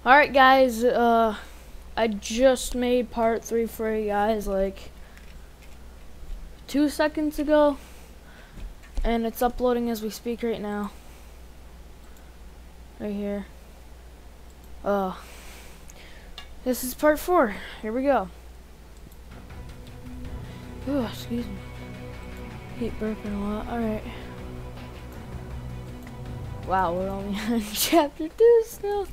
Alright guys, I just made part 3 for you guys like 2 seconds ago, and it's uploading as we speak right now. Right here. This is part 4. Here we go. Ooh, excuse me. Keep burping a lot. Alright. Wow, we're only on chapter 2 still.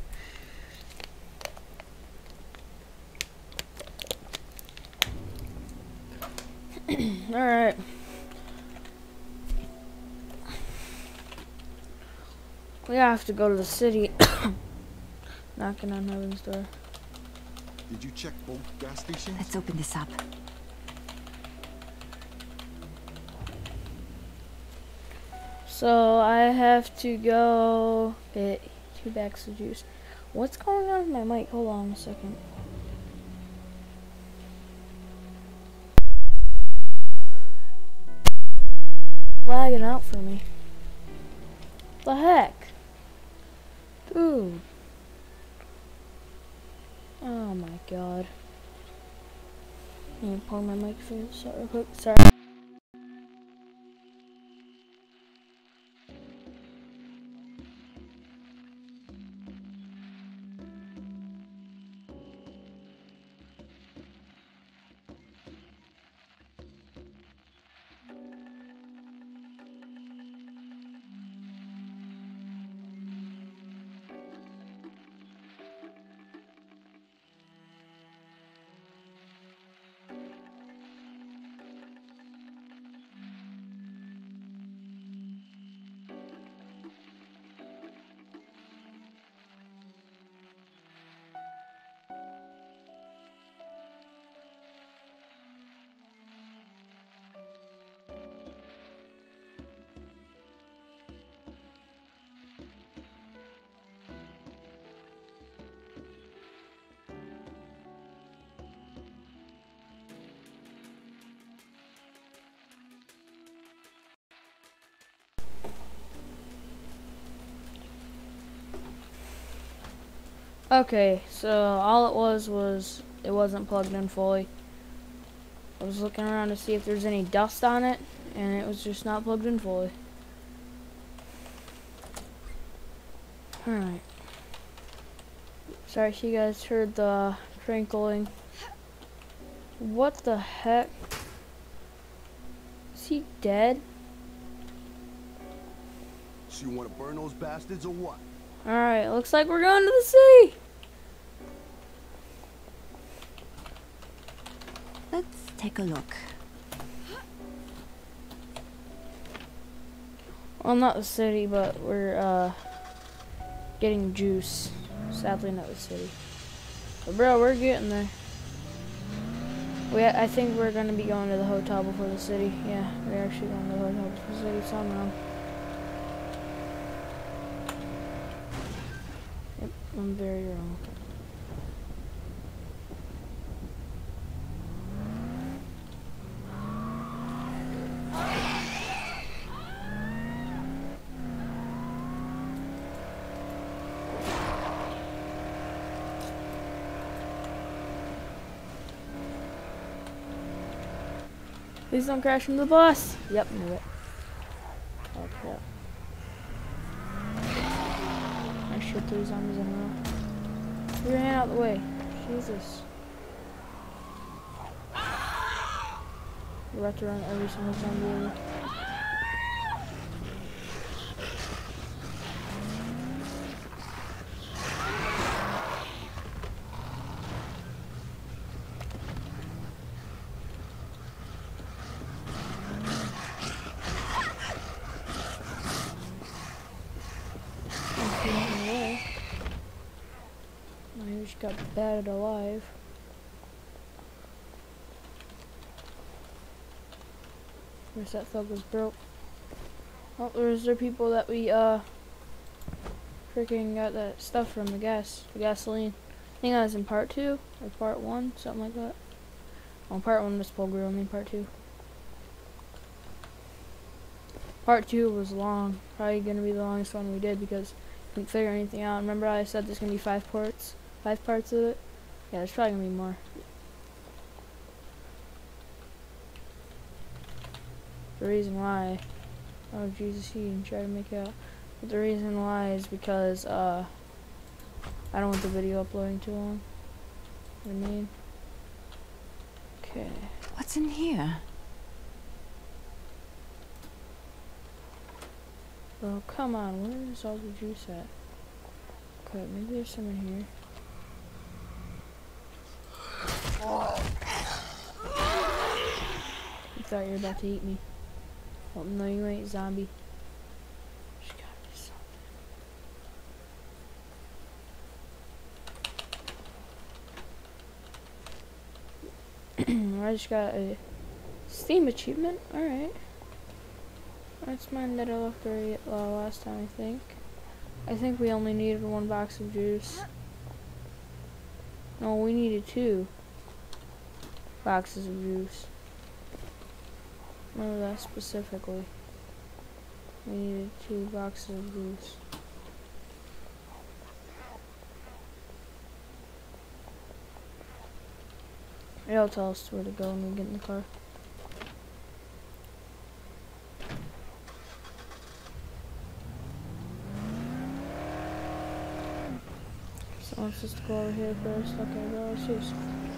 Alright. We have to go to the city. Knocking on heaven's door. Did you check both gas stations? Let's open this up. So I have to go get 2 bags of juice. What's going on with my mic? Hold on a second. Lagging out for me. The heck? Dude. Oh my god. Let me pull my mic for this real quick. Sorry. Okay, so all it was it wasn't plugged in fully. I was looking around to see if there's any dust on it, and it was just not plugged in fully. Alright. Sorry if you guys heard the crinkling. What the heck? Is he dead? So you want to burn those bastards or what? Alright, looks like we're going to the city. Let's take a look. Well, not the city, but we're getting juice. Sadly, not the city. But bro, we're getting there. I think we're gonna be going to the hotel before the city. Yeah, we're actually going to the hotel before the city somehow. Yep, I'm very wrong. Please don't crash into the bus. Yep, knew it. Okay. I shoot 3 zombies in a row. We ran out of the way. Jesus. We're about to run every single zombie over. I just got battered alive. Where's that thug was broke? Oh, there's the people that we freaking got that stuff from, the gasoline. I think that was in part 2 or part 1, something like that. Oh, part 1 was Pole I mean part 2. Part 2 was long. Probably gonna be the longest one we did because Couldn't figure anything out. Remember I said there's gonna be 5 parts? 5 parts of it? Yeah, there's probably gonna be more. The reason why... Oh, Jesus, he didn't try to make it out. But the reason why is because, I don't want the video uploading too long. You know what I mean? Okay. What's in here? Oh, come on. Where is all the juice at? Okay, maybe there's some in here. You thought you were about to eat me. Well, no, you ain't, zombie. There's gotta be something. I just got a Steam achievement. Alright. That's mine that I left already last time, I think. I think we only needed 1 box of juice. No, we needed 2 boxes of juice. Remember that specifically. We needed 2 boxes of juice. It'll tell us where to go when we get in the car. So let's just go over here first. Okay, bro, let's just...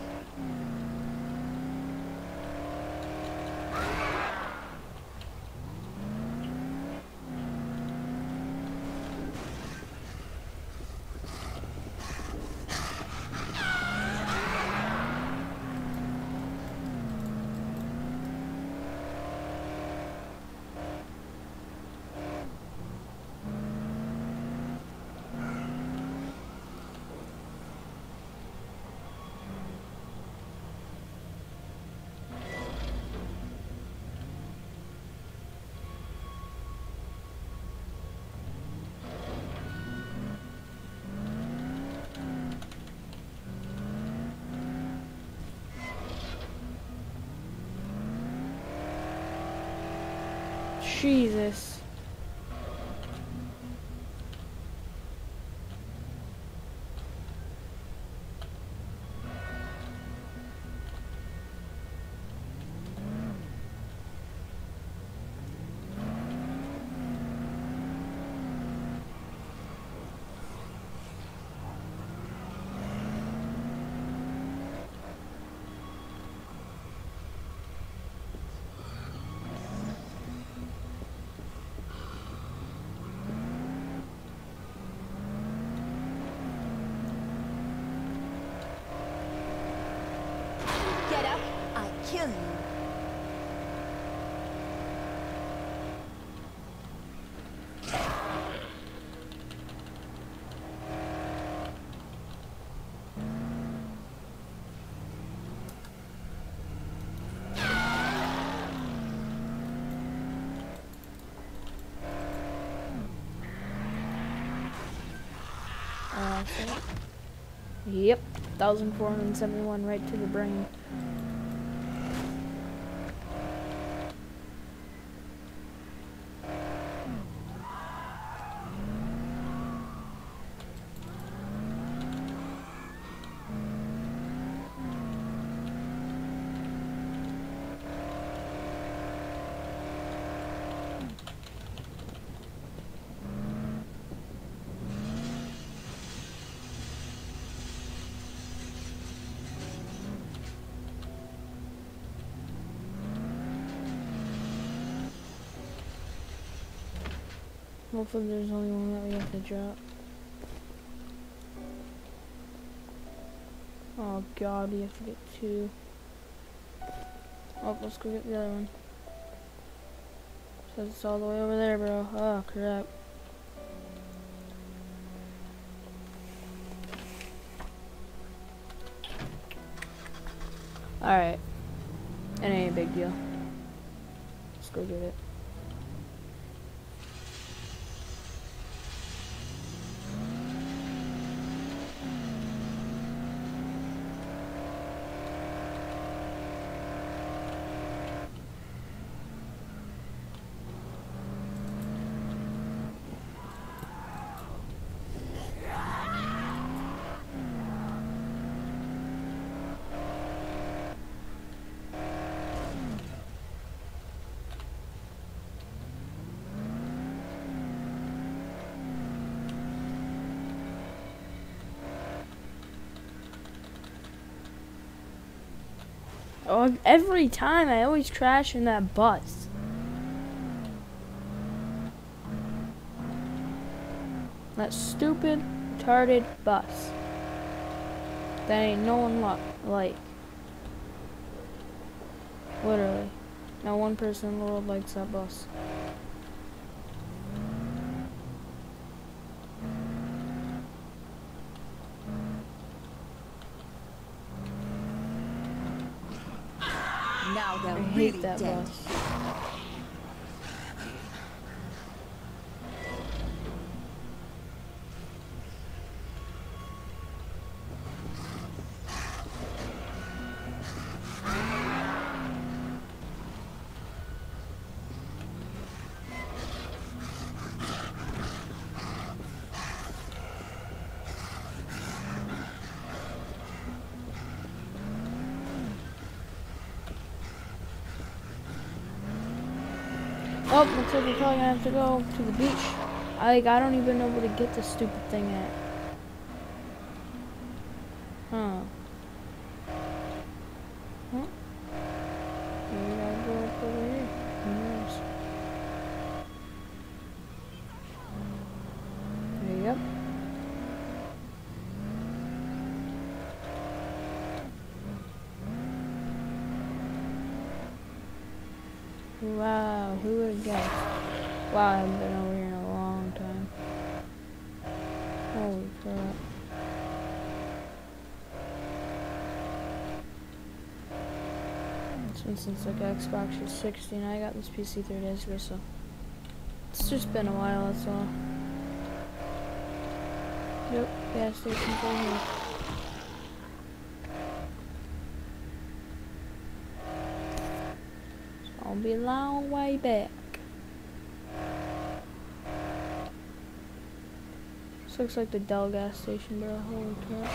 Jesus. Get up, I kill you. Yep, 1,471 right to the brain. Hopefully there's only one that we have to drop. Oh god, we have to get 2. Oh, let's go get the other one. Says it's all the way over there, bro. Oh crap. Alright. It ain't a big deal. Let's go get it. Oh, every time I always crash in that bus. That stupid, retarded bus. That ain't no one like. Literally. Not one person in the world likes that bus. Now they're I hate really that dead. bus. Oh, looks like we're probably gonna have to go to the beach. I don't even know where to get this stupid thing at. Huh. Huh? Maybe we gotta go up over here. Who knows? Yep. Wow, who would have guessed? Wow, I haven't been over here in a long time. Holy crap. It's been since like Xbox 360 and I got this PC 3 days ago, so it's just been a while, that's all. Yep, gas station's right here. I'll be a long way back. This looks like the Dell gas station, bro. Holy crap.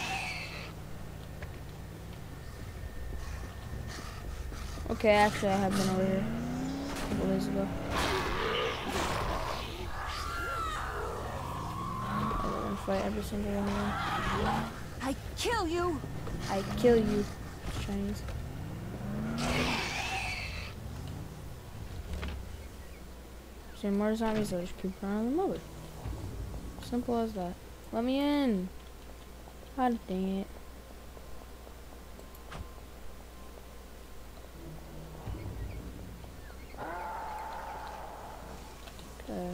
Okay, actually I have been over here a couple days ago. I'm gonna fight every single one of them. I kill you. I kill you, Chinese. See more zombies, I just keep running them over. Simple as that. Let me in. God dang it. Okay.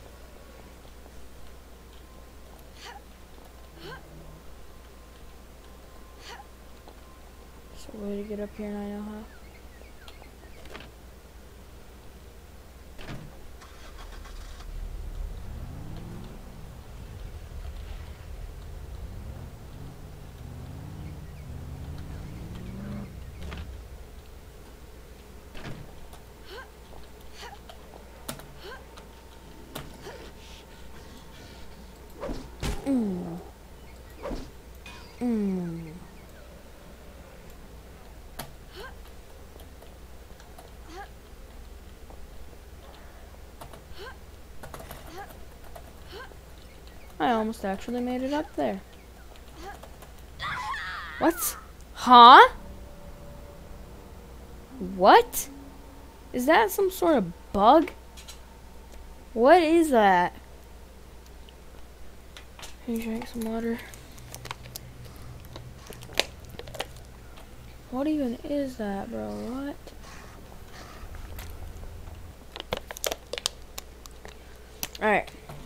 So way to get up here and I know how. I almost actually made it up there. What? Huh? What? Is that some sort of bug? What is that? Can you drink some water? What even is that, bro? What? Alright.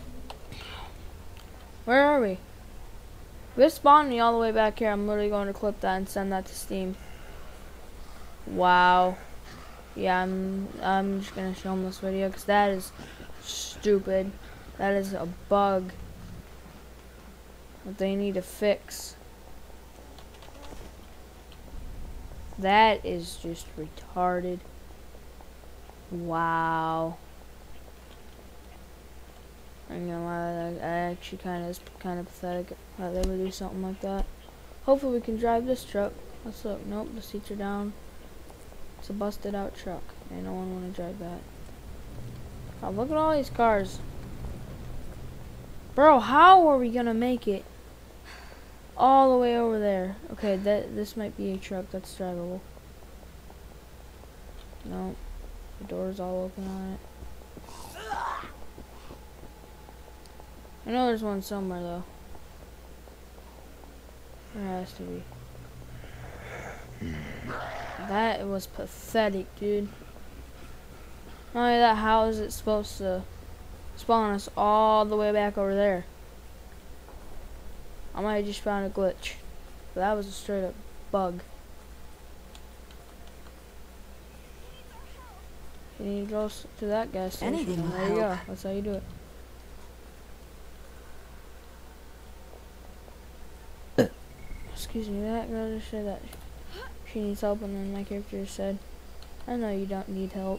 Where are we? This spawned me all the way back here. I'm literally going to clip that and send that to Steam. Wow. Yeah, I'm just gonna show them this video because that is stupid. That is a bug that they need to fix. That is just retarded. Wow. I'm gonna lie, I actually kind of pathetic that they would do something like that. Hopefully we can drive this truck. Let's look. Nope, the seats are down. It's a busted out truck. And no one want to drive that. Oh, look at all these cars. Bro, how are we gonna make it all the way over there? Okay, this might be a truck that's drivable. No, the door's all open on it. I know there's one somewhere though. There has to be. That was pathetic, dude. Not only that, how is it supposed to spawn us all the way back over there? I might have just found a glitch. But that was a straight up bug. You need to go to that gas station. Anything will There you go. help. That's how you do it. Excuse me, that girl just said that she needs help, and then my character said, I know you don't need help.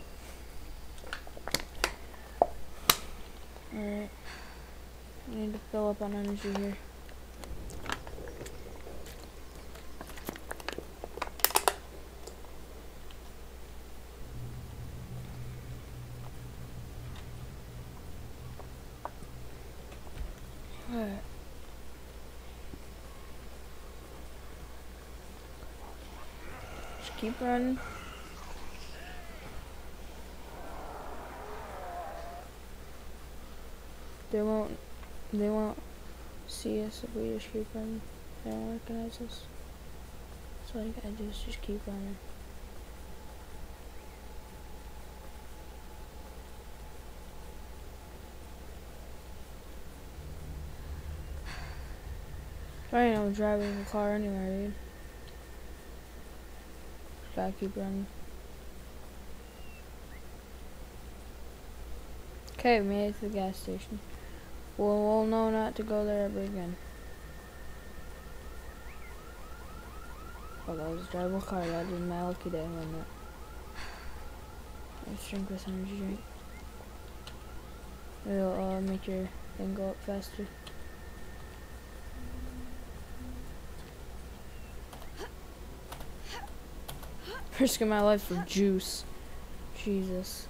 Alright. I need to fill up on energy here. Alright. Just keep running. They won't see us if we just keep running. They don't recognize us. So all you gotta do is just keep running. I ain't no driving a car anywhere, dude. Just gotta keep running. Okay, we made it to the gas station. We'll know not to go there ever again. Oh, that was a drivable car. That did my lucky day, wasn't it? Let's drink this energy drink. It'll make your thing go up faster. Risking my life for juice. Jesus.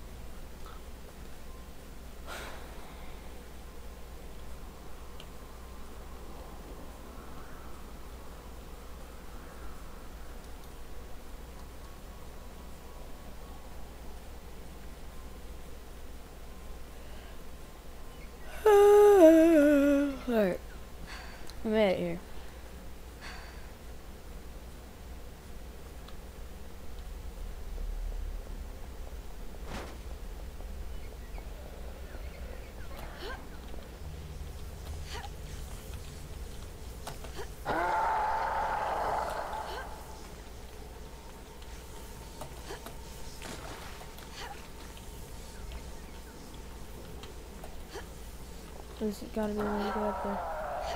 Alright. I made it here. There's gotta be a way to get up there.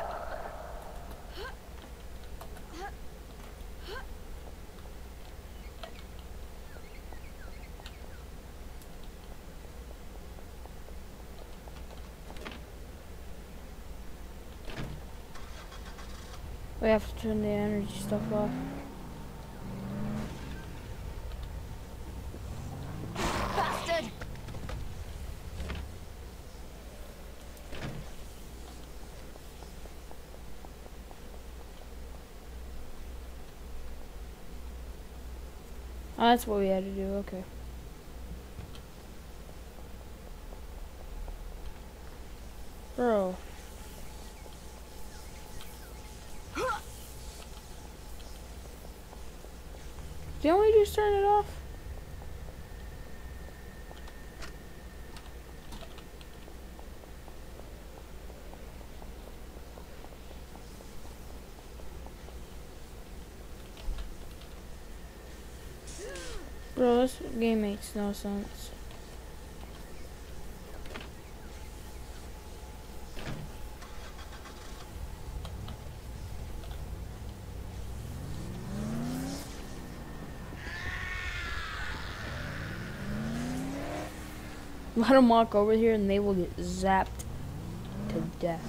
We have to turn the energy stuff off. Bastard! Oh, that's what we had to do, okay. Bro. Didn't we just turn it off? Bro, this game makes no sense. Let them walk over here and they will get zapped to death.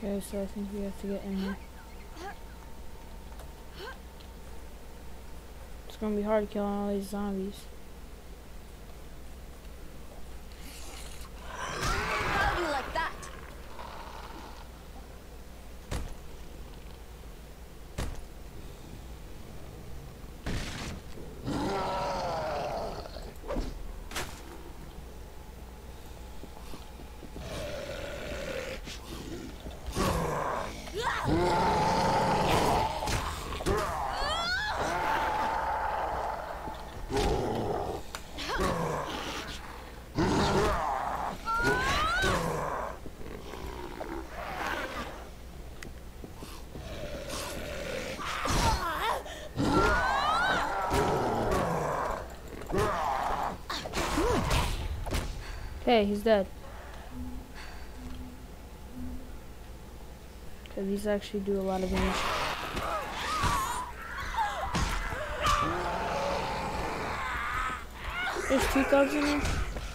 Okay, so I think we have to get in here. It's gonna be hard killing all these zombies. How do you like that? Okay, he's dead. Okay, these actually do a lot of damage. There's 2 thugs in there?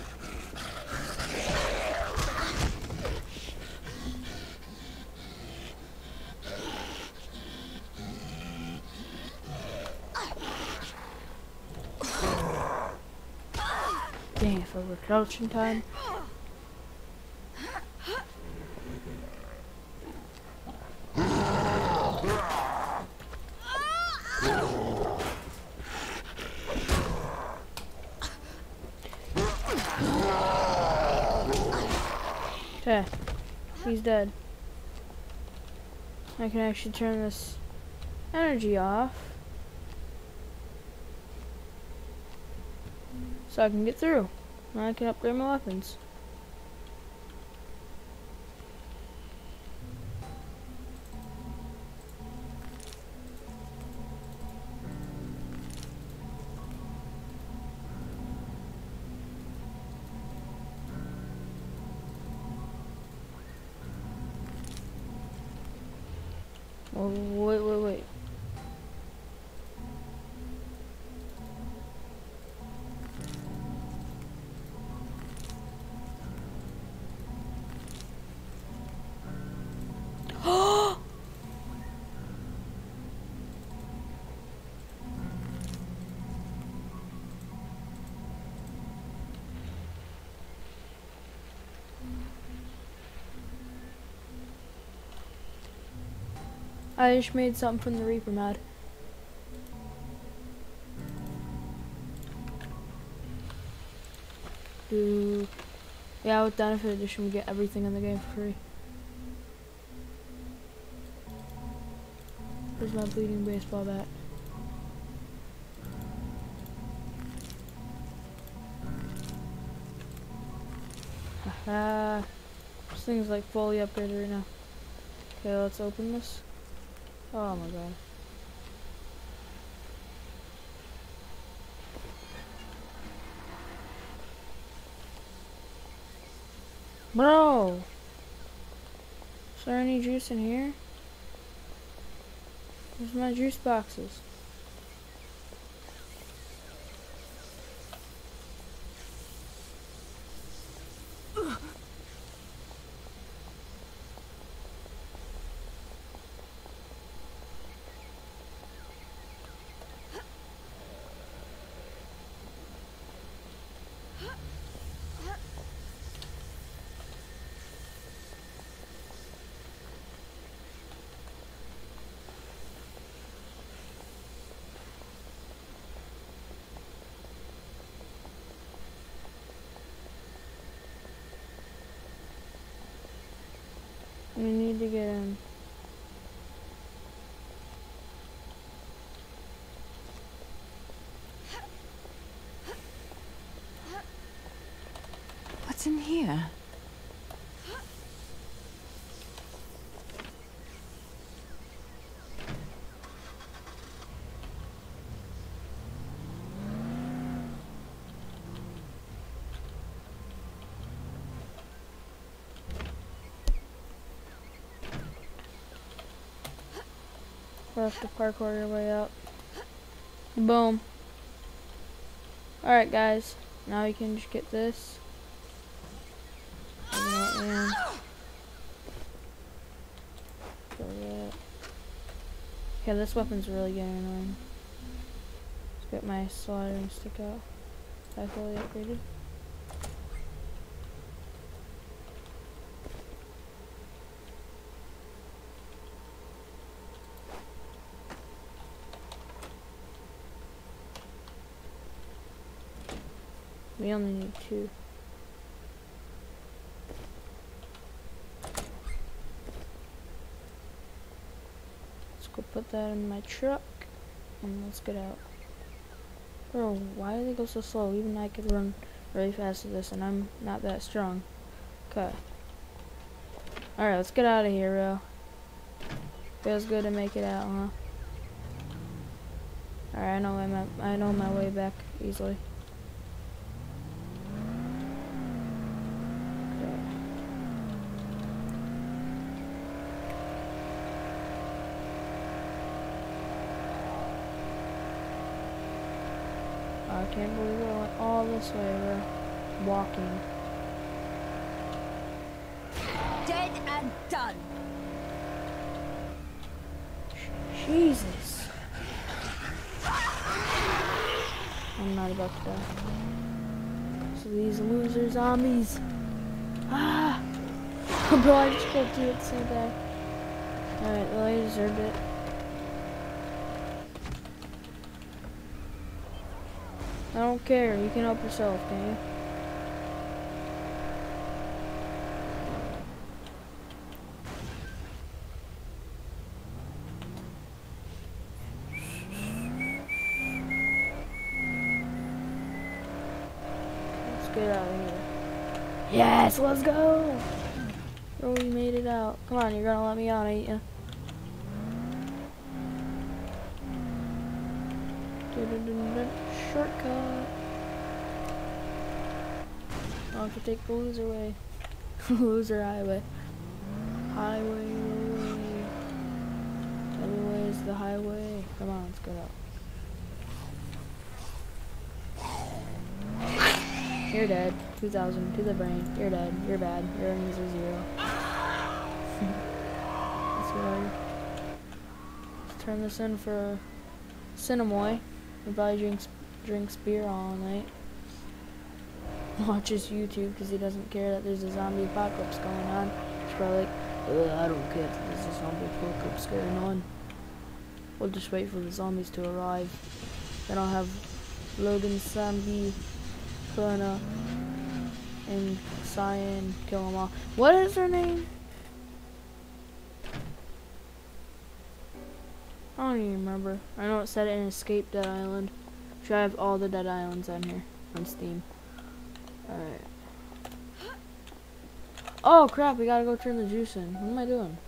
Dang, if I were crouching time. Okay, he's dead. I can actually turn this energy off so I can get through. And I can upgrade my weapons. Oh, wait. I just made something from the Reaper mod. Yeah, with Benefit Edition we get everything in the game for free. Here's my bleeding baseball bat. Haha. This thing's like fully upgraded right now. Okay, let's open this. Oh my god. Bro! Is there any juice in here? Where's my juice boxes? We need to get in. What's in here? We'll have to parkour your way up. Boom. Alright guys, now you can just get this. And throw that. Okay, this weapon's really getting annoying. Let's get my soldering stick out. I fully upgraded. We only need 2. Let's go put that in my truck and let's get out. Bro, why do they go so slow? Even I could run really fast with this and I'm not that strong. Okay. Alright, let's get out of here, bro. Feels good to make it out, huh? Alright, I know my way back easily. I can't believe I went all this way, bro. Walking. Dead and done. Jesus. I'm not about to die. So these loser zombies. Ah! Bro, I just killed 2 at the same time. Alright, well, I deserved it. I don't care. You can help yourself, can you? Let's get out of here. Yes, let's go! Bro, we made it out. Come on, you're gonna let me out, ain't ya? Shortcut. I'll have to take the loser way. Loser highway. Highway. Every way is the highway. Come on, let's get out. You're dead. 2000 to the brain. You're dead. You're bad. Your earnings are 0. Let's go. Let's turn this in for Cinemoy. He probably drinks beer all night. Watches YouTube because he doesn't care that there's a zombie apocalypse going on. He's probably like, I don't care that there's a zombie apocalypse going on. We'll just wait for the zombies to arrive. Then I'll have Logan, Zombie, Klona, and Cyan kill them all. What is her name? I don't even remember. I know it said it in Escape Dead Island. Should I have all the Dead Islands on here on Steam? Alright. Oh crap, we gotta go turn the juice in. What am I doing?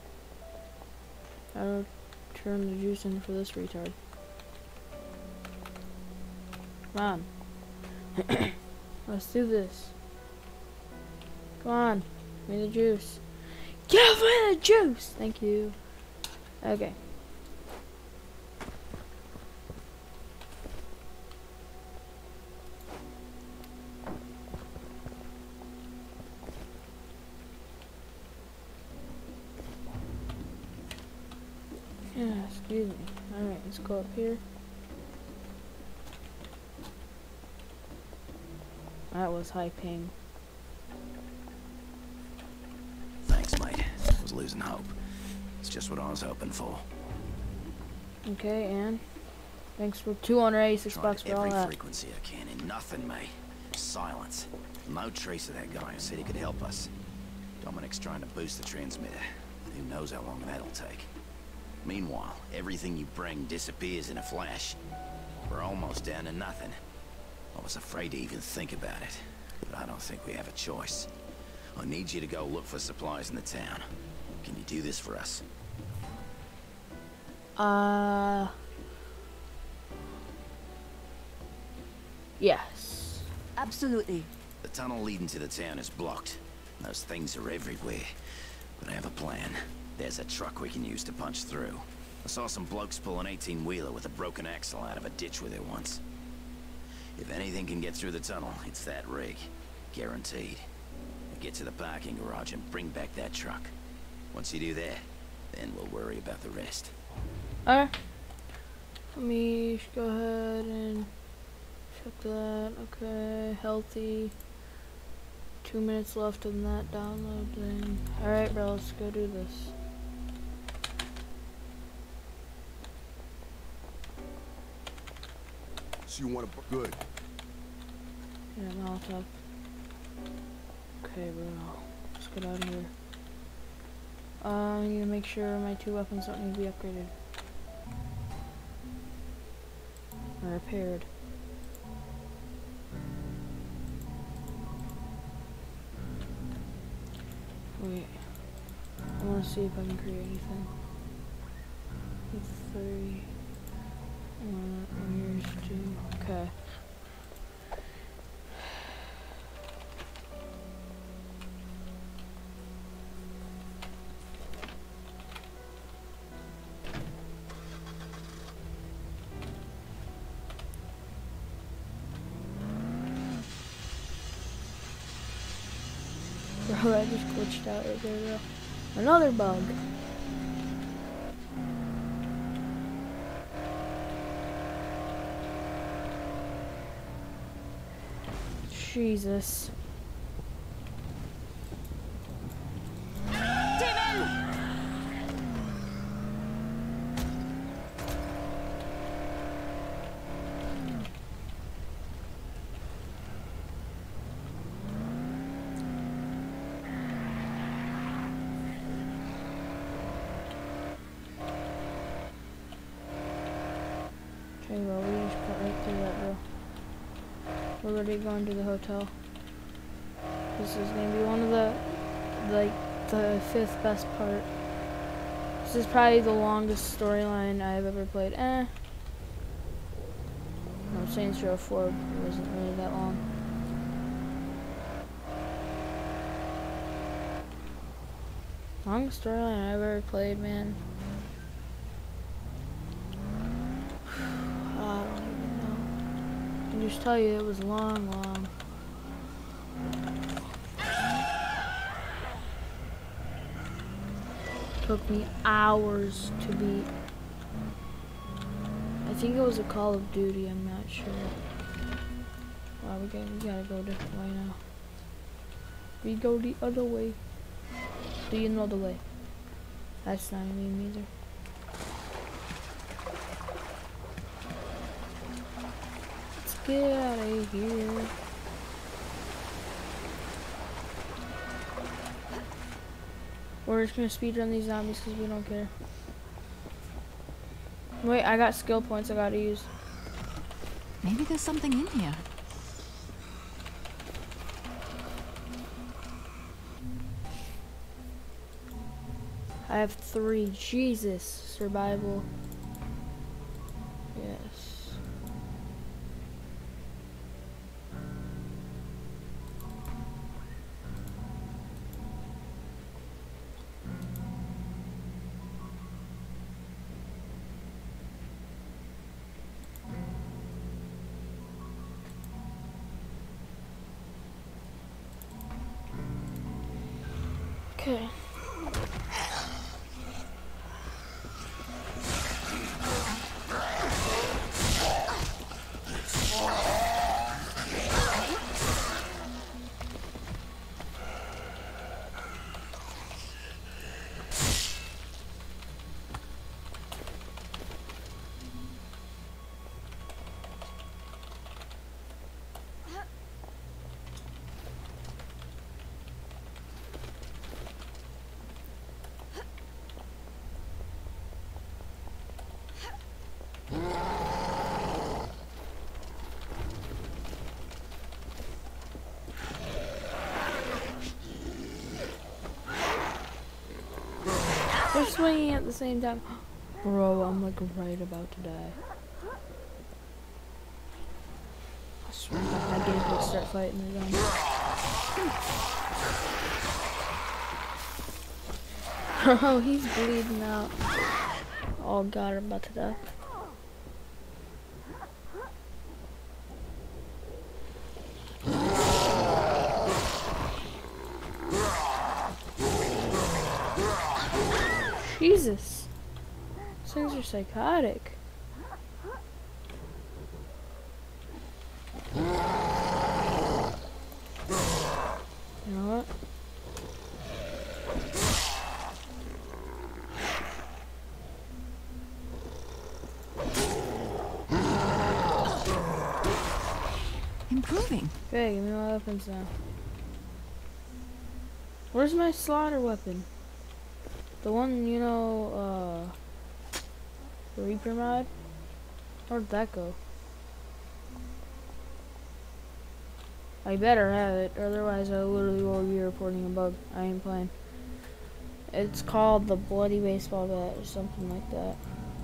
I gotta turn the juice in for this retard. Come on. Let's do this. Come on. Give me the juice. Give me the juice! Thank you. Okay. Yeah, excuse me. Alright, let's go up here. That was high ping. Thanks, mate. I was losing hope. It's just what I was hoping for. Okay, and thanks for 286 Tried bucks for all every that. frequency I can, and nothing, mate. Silence. No trace of that guy who said he could help us. Dominic's trying to boost the transmitter. Who knows how long that'll take. Meanwhile, everything you bring disappears in a flash. We're almost down to nothing. I was afraid to even think about it, but I don't think we have a choice. I need you to go look for supplies in the town. Can you do this for us? Yes. Absolutely. The tunnel leading to the town is blocked. Those things are everywhere. But I have a plan. There's a truck we can use to punch through. I saw some blokes pull an 18-wheeler with a broken axle out of a ditch with it once. If anything can get through the tunnel, it's that rig. Guaranteed. Get to the parking garage and bring back that truck. Once you do that, Then we'll worry about the rest. Alright. Let me go ahead and check that. Okay, healthy. 2 minutes left on that download thing. Alright, bro, let's go do this. So you want to... Good. Yeah, Molotov. Okay, bro. Let's get out of here. I need to make sure my 2 weapons don't need to be upgraded. Or repaired. Wait. I want to see if I can create anything. 3. Here's 2. Okay. Bro, I just glitched out right there, bro. Another bug. Jesus. Okay, well, we just cut right through that, bro. We're already going to the hotel. This is gonna be one of the 5th best part. This is probably the longest storyline I've ever played. No, Saints Row 4 wasn't really that long. Longest storyline I've ever played, man. I can just tell you it was long. Took me hours to beat. I think it was a Call of Duty, I'm not sure. Wow, we gotta go a different way now. We go the other way. Do you know the way? That's not me either. Get out of here. We're just gonna speedrun these zombies because we don't care. Wait, I got skill points I gotta use. Maybe there's something in here. I have 3. Jesus. Survival. Yes. Okay. They're swinging at the same time. Bro, I'm like right about to die. I swear to God, I didn't just start fighting the zombies. Bro, he's bleeding out. Oh God, I'm about to die. Jesus! These things are psychotic. You know what? Improving. Okay, give me my weapons now. Where's my slaughter weapon? The one, you know, the Reaper mod? Where'd that go? I better have it, otherwise I literally will be reporting a bug. I ain't playing. It's called the Bloody Baseball Bat or something like that.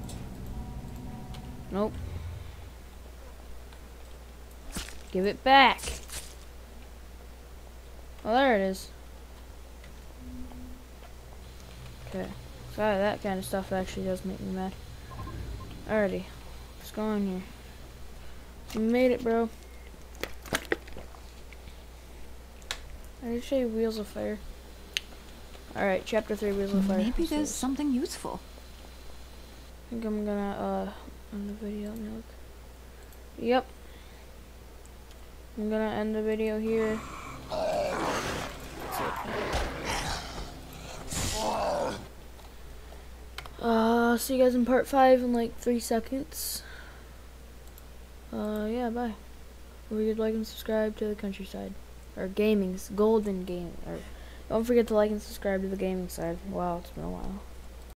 Nope. Give it back. Oh, there it is. Okay. Sorry, that kind of stuff actually does make me mad. Alrighty. Let's go in here. You made it, bro. I did show you Wheels of Fire. Alright, chapter 3, Wheels of Fire. Maybe there's something useful. I think I'm gonna, end the video. Let me look. Yep. I'm gonna end the video here. See you guys in part 5 in like 3 seconds. Yeah, bye. Don't forget to like and subscribe to the Countryside. Or Gaming's Golden Game. Or don't forget to like and subscribe to the Gaming side. Wow, it's been a while.